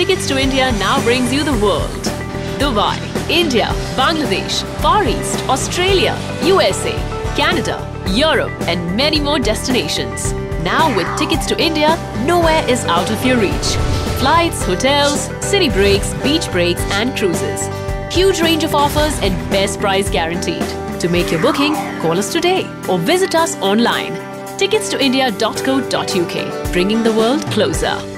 Tickets to India now brings you the world. Dubai, India, Bangladesh, Far East, Australia, USA, Canada, Europe and many more destinations. Now with Tickets to India, nowhere is out of your reach. Flights, hotels, city breaks, beach breaks and cruises. Huge range of offers and best price guaranteed. To make your booking, call us today or visit us online. Ticketstoindia.co.uk, bringing the world closer.